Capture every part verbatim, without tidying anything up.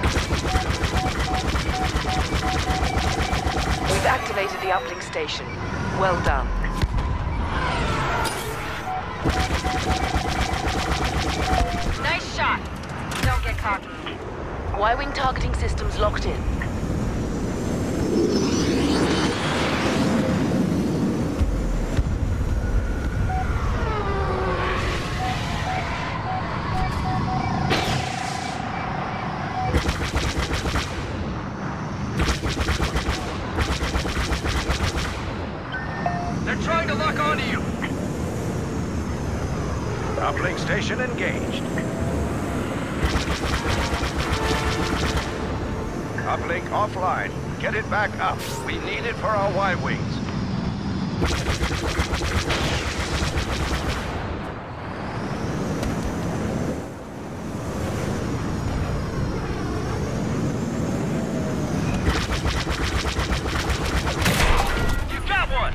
We've activated the uplink station. Well done. Nice shot. Don't get cocky. Y-wing targeting systems locked in. They're trying to lock onto you. Uplink station engaged. Uplink offline. Get it back up. We need it for our Y-wings. You got one!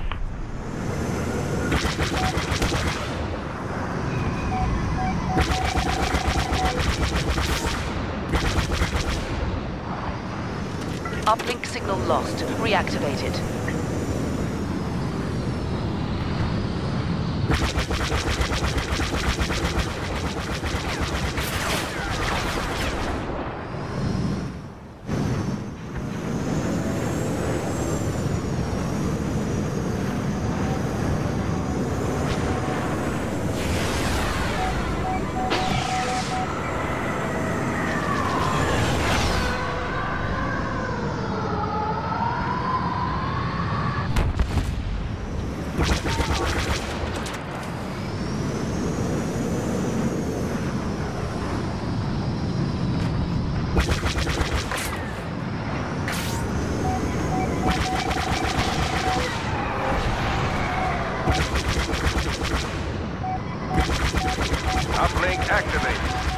Uplink signal lost. Reactivated. Uplink activated.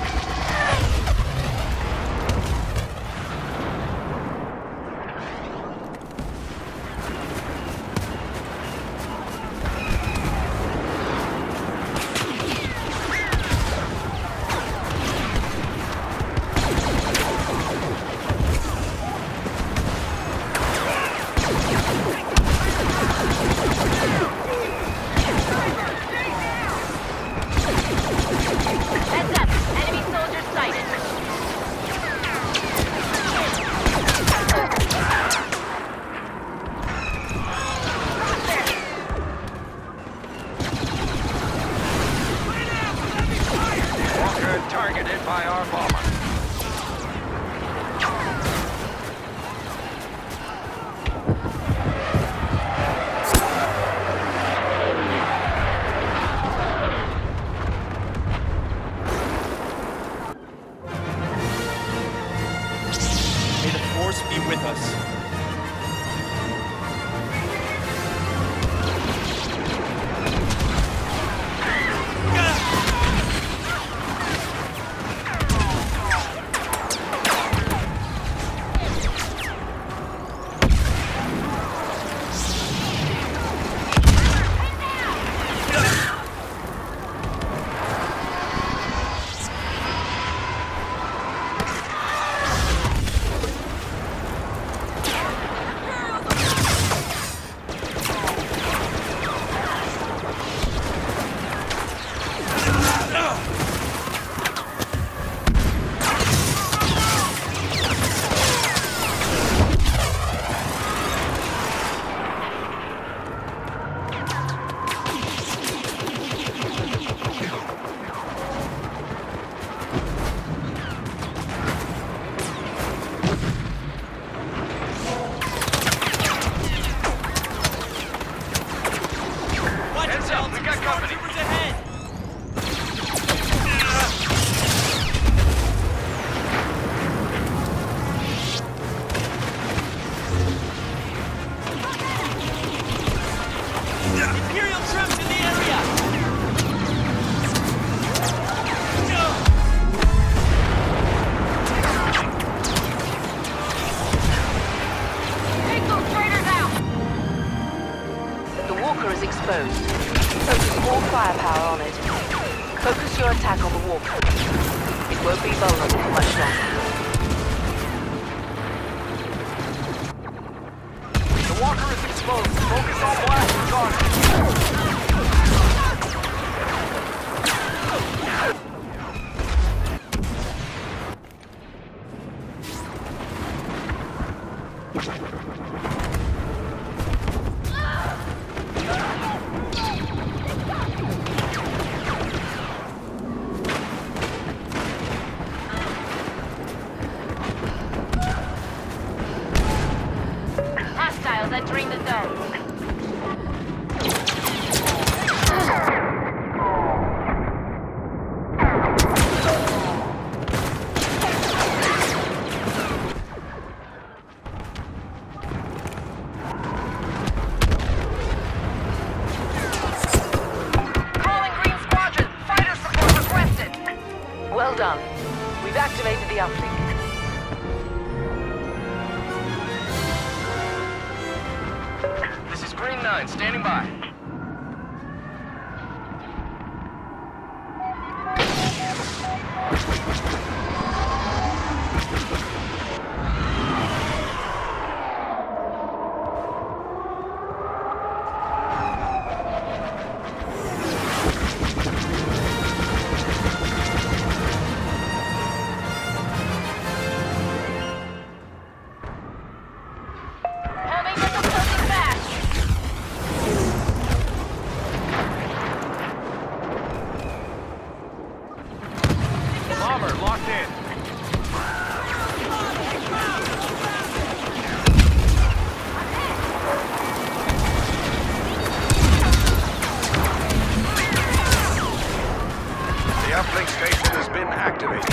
Heads up. Enemy soldiers sighted. Walker targeted by our bomber. May the Force be with us. Heads up, we got company. Ahead. Imperial troops in the area. Take those traitors out. The walker is exposed. Focus more firepower on it. Focus your attack on the walker. It won't be vulnerable for much longer. walker is exposed. Focus all blasters on it. Hostiles entering the zone. Calling Green Squadron. Fighter support requested. Well done. We've activated the uplink. This is Green nine, standing by. Homing missile closing fast. Bomber locked in. The uplink station has been activated.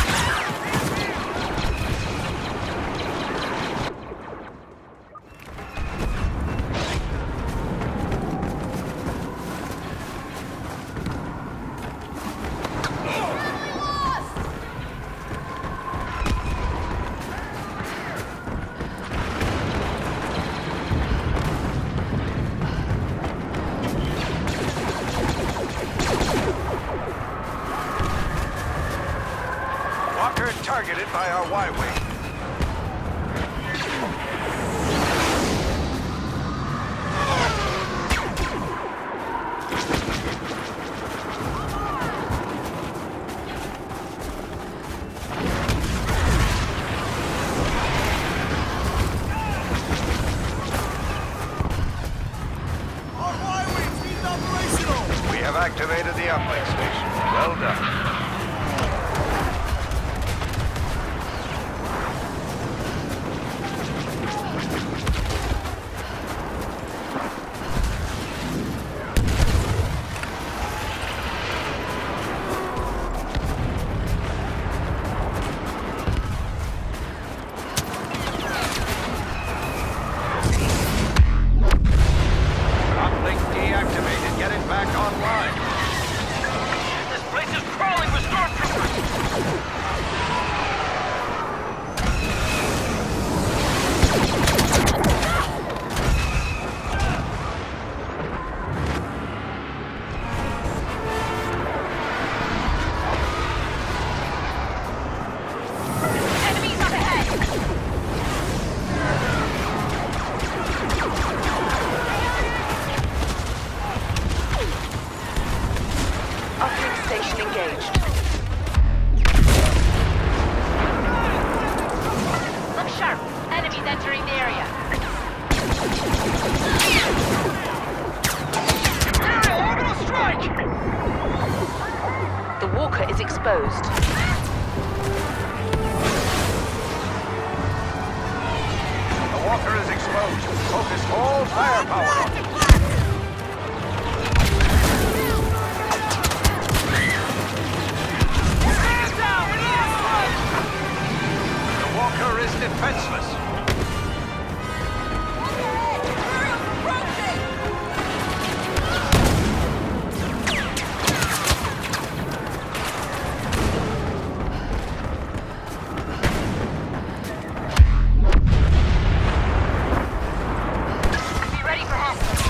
Walker targeted by our Y-wing. Our Y-wing is operational! We have activated the uplink station. Well done. Uplink deactivated. Get it back online. This place is crawling with stormtroopers. Enemies up ahead. Uplink station engaged. Look sharp. Enemies entering the area. Aerial orbital strike! The walker is exposed. The walker is exposed. Focus all firepower on it. The walker is defenseless. Be ready for hostiles.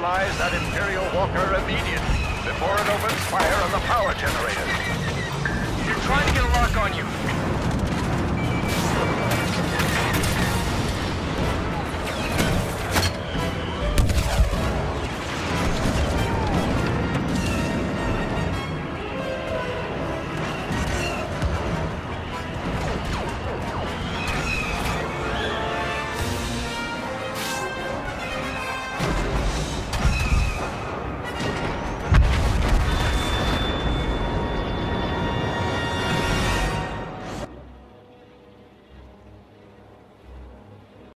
neutralize that Imperial walker immediately, before it opens fire on the power generator. You're trying to get a lock